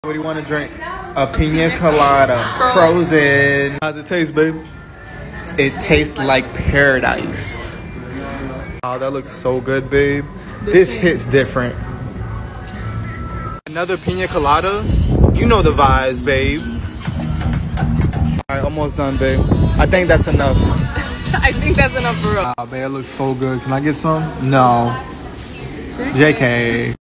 What do you want to drink? A pina colada, frozen. How's it taste, babe? It tastes like paradise. Oh, that looks so good, babe. This hits different. Another pina colada. You know the vibes, babe. All right, almost done, babe. I think that's enough. I think that's enough for real. Wow, babe, it looks so good. Can I get some? No. JK.